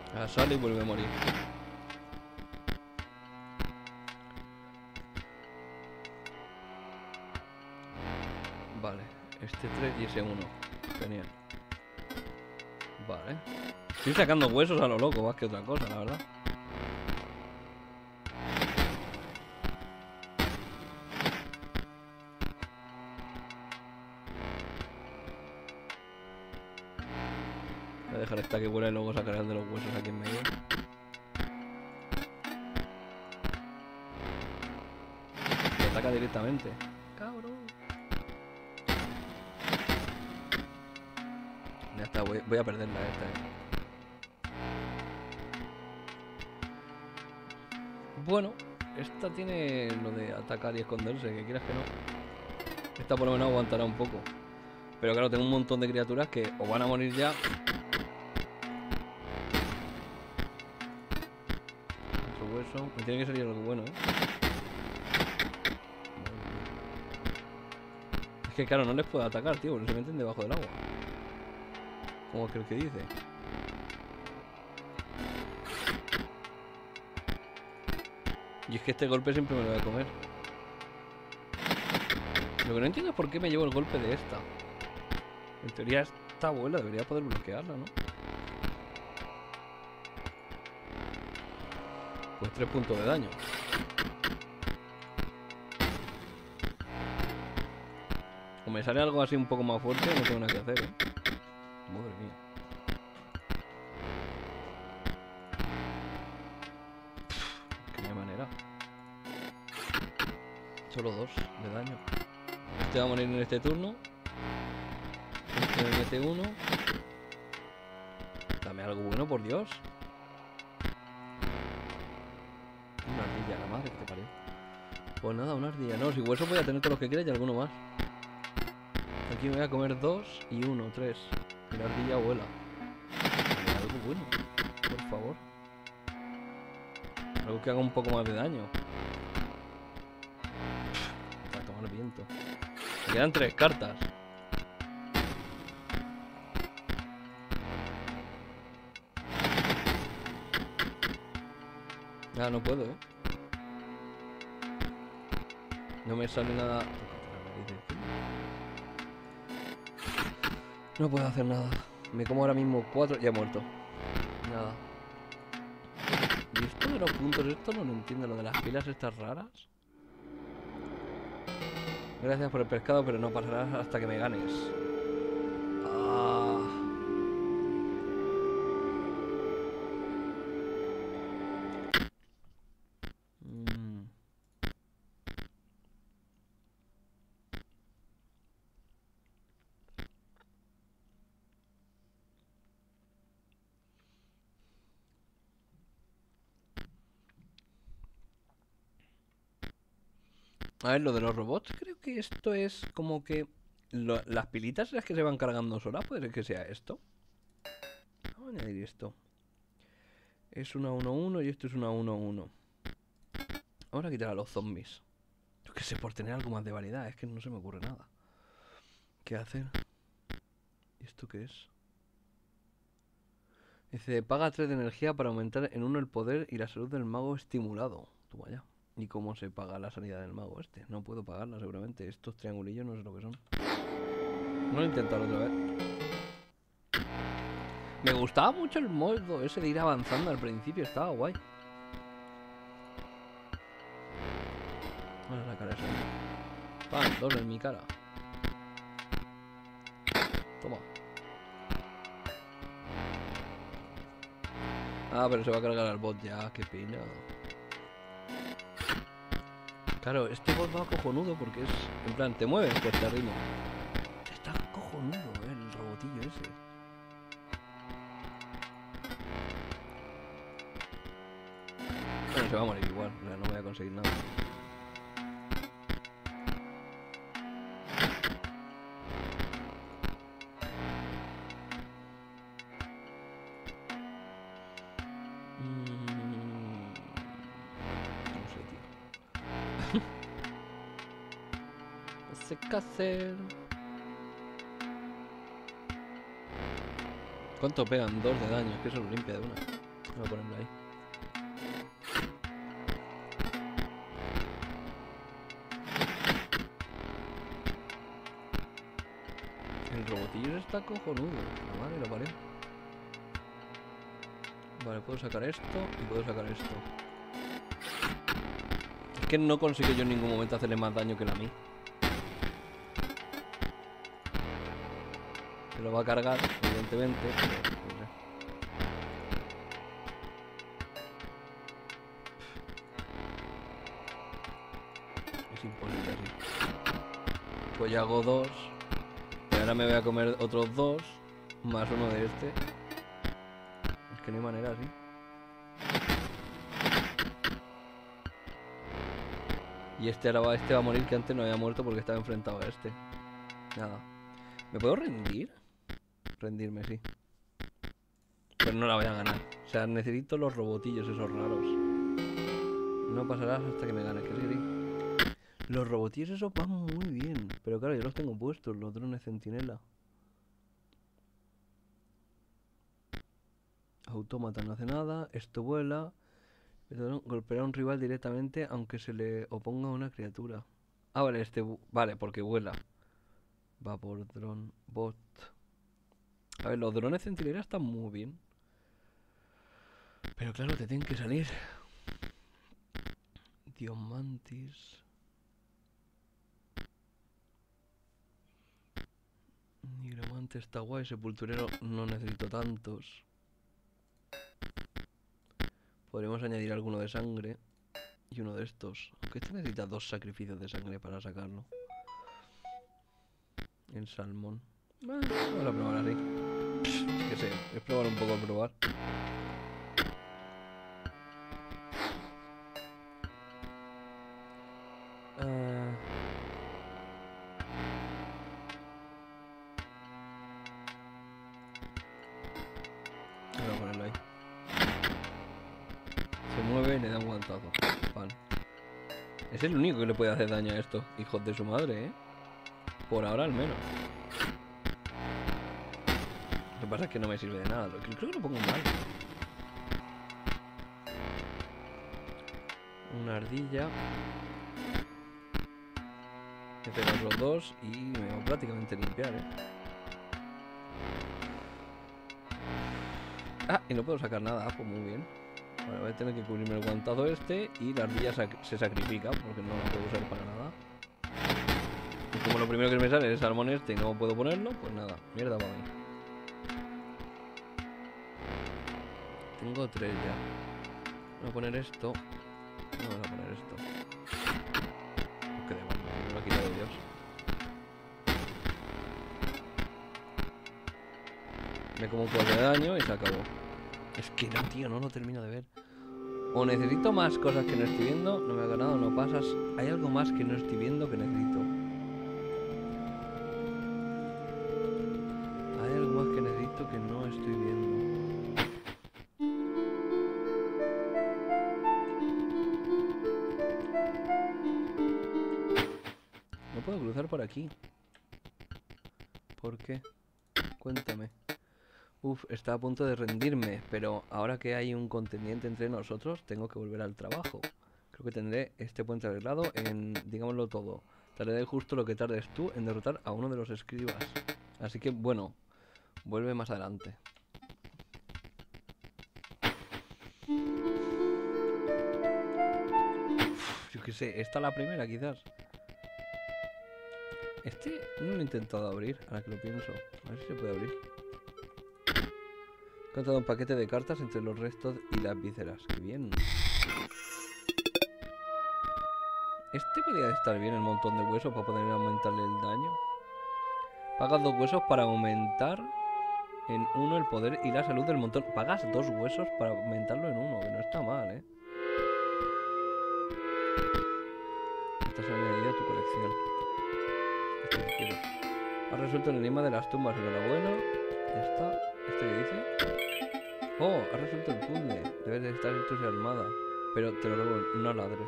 [SPEAKER 1] Ah, sale y vuelve a morir. Vale, este tres y ese uno. Genial. Vale. Estoy sacando huesos a lo loco, más que otra cosa, la verdad. Voy a dejar esta que vuela y luego sacaré el de los huesos aquí en medio. Me ataca directamente. Cabrón. Ya está, voy, voy a perderla esta, eh. Bueno, esta tiene lo de atacar y esconderse, que quieras que no. Esta por lo menos aguantará un poco. Pero claro, tengo un montón de criaturas que o van a morir ya. Otro hueso. Me tiene que salir algo bueno, ¿eh? Es que claro, no les puedo atacar, tío, porque se meten debajo del agua. Como es que el que dice. Y es que este golpe siempre me lo voy a comer. Lo que no entiendo es por qué me llevo el golpe de esta. En teoría esta abuela debería poder bloquearla, ¿no? Pues tres puntos de daño. O me sale algo así un poco más fuerte, no tengo nada que hacer, ¿eh? Madre mía. Que no hay manera. Solo dos de daño. Este va a morir en este turno. Este me mete uno. Dame algo bueno, por Dios. Una ardilla, la madre que te parió. Pues nada, una ardilla. No, si huesos voy a tener todos los que quiera y alguno más. Aquí me voy a comer dos y uno, tres. Y la ardilla vuela. Dame algo bueno, por favor. Algo que haga un poco más de daño. Para tomar viento. Me quedan tres cartas. Ah, no puedo, ¿eh? No me sale nada. No puedo hacer nada. Me como ahora mismo cuatro. Ya he muerto. Nada. ¿Y esto de los puntos? Esto no lo entiendo. Lo de las pilas estas raras. Gracias por el pescado, pero no pasarás hasta que me ganes. Ah. Mm. A ver, lo de los robots, creo que esto es como que lo, las pilitas las que se van cargando solas, puede ser que sea esto. Vamos a añadir esto. Es una uno uno y esto es una uno uno. Vamos a quitar a los zombies. Yo qué sé, por tener algo más de variedad, es que no se me ocurre nada. ¿Qué hacer? ¿Y esto qué es? Dice, paga tres de energía para aumentar en uno el poder y la salud del mago estimulado. Toma ya. ¿Y cómo se paga la sanidad del mago este? No puedo pagarla seguramente. Estos triangulillos no sé lo que son. No lo he intentado otra vez. Me gustaba mucho el modo ese de ir avanzando al principio. Estaba guay. Vamos a sacar eso. ¡Pam! Dos en mi cara. Toma. Ah, pero se va a cargar al bot ya. Qué pena. Claro, este bot va cojonudo porque es... En plan, te mueves, pues te arrimo. Está cojonudo el robotillo ese. Bueno, se va a morir igual. O sea, no voy a conseguir nada. ¿Qué hacer? ¿Cuánto pegan? Dos de daño, es que eso lo limpia de una. Voy a ponerlo ahí. El robotillo está cojonudo. La madre lo parió. Vale, puedo sacar esto y puedo sacar esto. Es que no consigo yo en ningún momento hacerle más daño que él a mí. Se lo va a cargar, evidentemente, pero no sé. Es imposible así. Pues ya hago dos. Y ahora me voy a comer otros dos. Más uno de este. Es que no hay manera así. Y este ahora va, este va a morir, que antes no había muerto porque estaba enfrentado a este. Nada. ¿Me puedo rendir? Rendirme, sí. Pero no la voy a ganar. O sea, necesito los robotillos esos raros. No pasarás hasta que me ganes, que sí. Los robotillos esos van muy bien. Pero claro, yo los tengo puestos, los drones centinela. Autómata no hace nada. Esto vuela. Golpeará a un rival directamente aunque se le oponga a una criatura. Ah, vale, este... Vale, porque vuela. Va por dron... Bot. A ver, los drones centinela están muy bien. Pero claro, te tienen que salir. Diamantis. Nigromante está guay. Sepulturero no necesito tantos. Podríamos añadir alguno de sangre. Y uno de estos. Aunque este necesita dos sacrificios de sangre para sacarlo. El salmón. Bueno, vamos a probar así. Que sé, es probar un poco a probar. Uh... Voy a ponerlo ahí. Se mueve y le da un guantazo. Pan. Es el único que le puede hacer daño a esto. Hijos de su madre, ¿eh? Por ahora al menos. Lo que pasa es que no me sirve de nada. Creo que lo pongo mal. Una ardilla. He pegado los dos y me va a prácticamente limpiar, ¿eh? Ah, y no puedo sacar nada. Ah, pues muy bien. Bueno, voy a tener que cubrirme el guantazo este y la ardilla sac se sacrifica porque no la puedo usar para nada. Y como lo primero que me sale es el salmón este y no puedo ponerlo, pues nada, mierda para mí. Tengo tres ya. Voy a poner esto. No voy a poner esto. Porque de bueno, me lo ha quitado Dios. Me como un cuatro de daño y se acabó. Es que no, tío, no lo termino de ver. O necesito más cosas que no estoy viendo. No me ha ganado, no pasas. Hay algo más que no estoy viendo que necesito. Hay algo más que necesito que no estoy viendo. No puedo cruzar por aquí. ¿Por qué? Cuéntame. Uf, está a punto de rendirme, pero ahora que hay un contendiente entre nosotros, tengo que volver al trabajo. Creo que tendré este puente arreglado en, digámoslo todo, tardaré justo lo que tardes tú en derrotar a uno de los escribas. Así que, bueno, vuelve más adelante. Uf, yo qué sé, esta es la primera quizás. Este no lo he intentado abrir, ahora que lo pienso. A ver si se puede abrir. He encontrado un paquete de cartas entre los restos y las vísceras. ¡Qué bien! Este podría estar bien, el montón de huesos para poder aumentarle el daño. Pagas dos huesos para aumentar en uno el poder y la salud del montón. Pagas dos huesos para aumentarlo en uno, que no está mal, ¿eh? Esta es añadida a tu colección. Este que quiero. Has resuelto el enigma de las tumbas. Enhorabuena. Ya está. ¿Este qué dice? Oh, has resuelto el puzzle. Debes de estar entusiasmada. Pero te lo ruego, no ladres.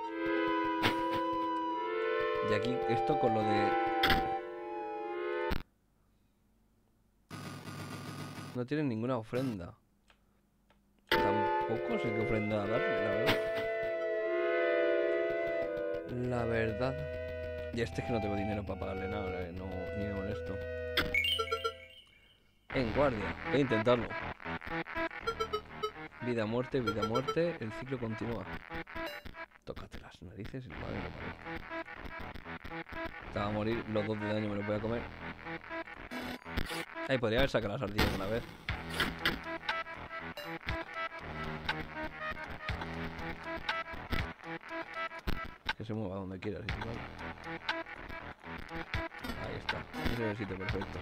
[SPEAKER 1] Y aquí esto con lo de... No tienen ninguna ofrenda. Tampoco Tampoco sé qué ofrenda darle, la verdad. La verdad. Y este es que no tengo dinero para pagarle nada, eh, no, ni me molesto. En guardia, voy a intentarlo. Vida, muerte, vida, muerte. El ciclo continúa. Tócate las narices y madre lo parió. Te va a morir, los dos de daño me los voy a comer. Ay, podría haber sacado las ardillas una vez. Que se mueva donde quiera, si te vale. Ahí está, ese es el sitio perfecto.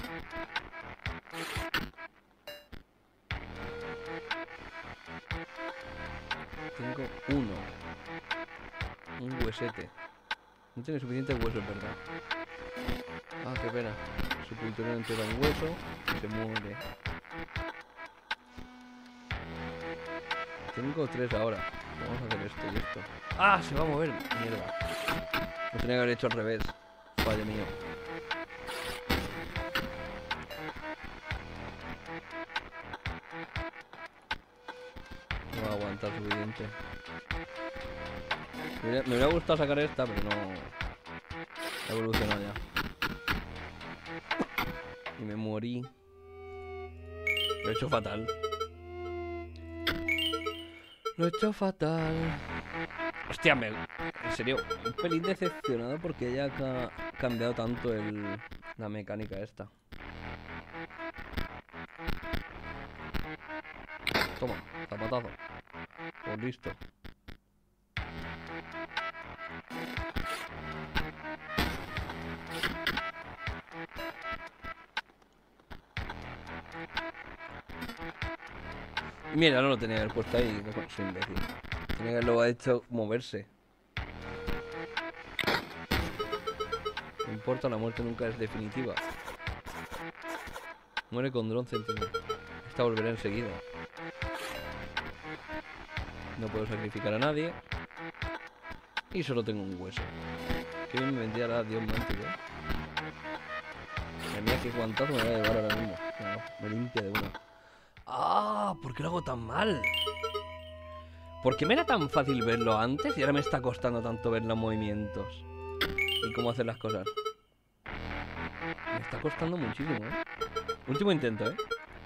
[SPEAKER 1] Tengo uno. Un huesete. No tiene suficientes huesos, ¿verdad? Ah, qué pena. Sepultura entera un hueso y se muere. Tengo tres ahora. Vamos a hacer esto y esto. ¡Ah! Se va a mover. Mierda. Lo tenía que haber hecho al revés. Fallo mío. No va a aguantar suficiente. Me hubiera, me hubiera gustado sacar esta, pero no. Ha evolucionado ya. Y me morí. Lo he hecho fatal. Lo he hecho fatal. Hostia, me... en serio, un pelín decepcionado porque haya ca cambiado tanto el... la mecánica esta. Toma, zapatazo. Pues listo. Mira, no lo tenía que haber puesto ahí, soy imbécil. Tenía que haberlo hecho moverse. No importa, la muerte nunca es definitiva. Muere con Dron Centinel. Esta volverá enseguida. No puedo sacrificar a nadie. Y solo tengo un hueso. Que bien me vendría la Dios mántico. Mira qué guantazo me voy a llevar ahora mismo. No, me limpia de una. ¡Ah! ¿Por qué lo hago tan mal? ¿Por qué me era tan fácil verlo antes y ahora me está costando tanto ver los movimientos? Y cómo hacer las cosas. Me está costando muchísimo, ¿eh? Último intento, ¿eh?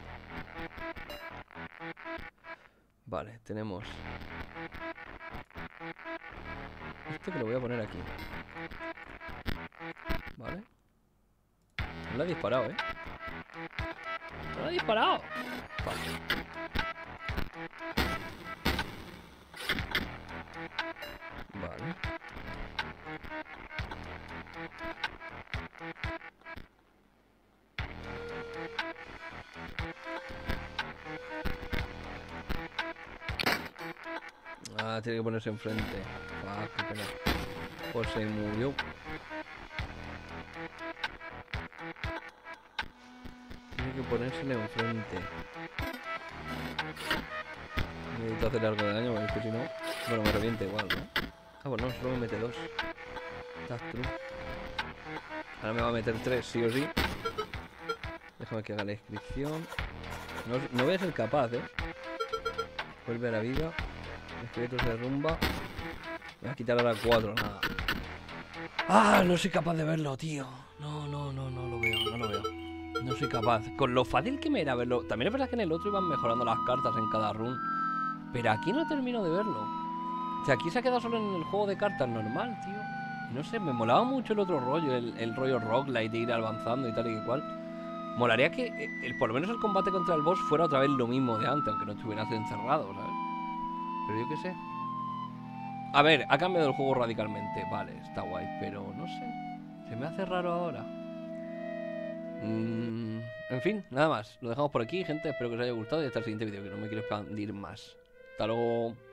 [SPEAKER 1] Vale, tenemos... Este que lo voy a poner aquí. Vale. No le ha disparado, ¿eh? No le ha disparado. Vale. Vale. Ah, tiene que ponerse enfrente. Ah, qué pena. Pues se murió. Tiene que ponérsele enfrente. Necesito hacer algo de daño, porque es que si no... Bueno, me revienta igual, ¿no? Ah, pues no, solo me mete dos. That's true. Ahora me va a meter tres, sí o sí. Déjame que haga la inscripción. No, no voy a ser capaz, ¿eh? Vuelve a la vida. El esqueleto se derrumba. Me voy a quitar ahora cuatro, nada. ¡Ah! No soy capaz de verlo, tío. No, no, no, no lo veo, no lo veo. No soy capaz. Con lo fácil que me era verlo. También es verdad que en el otro iban mejorando las cartas en cada run. Pero aquí no termino de verlo. O sea, aquí se ha quedado solo en el juego de cartas normal, tío. No sé, me molaba mucho el otro rollo, el, el rollo roguelite de ir avanzando y tal y cual. Molaría que el, por lo menos el combate contra el boss fuera otra vez lo mismo de antes, aunque no estuvieras encerrado, ¿sabes? Pero yo qué sé. A ver, ha cambiado el juego radicalmente. Vale, está guay, pero no sé. Se me hace raro ahora. Mm, en fin, nada más. Lo dejamos por aquí, gente. Espero que os haya gustado y hasta el siguiente vídeo, que no me quiero expandir más. Hasta luego.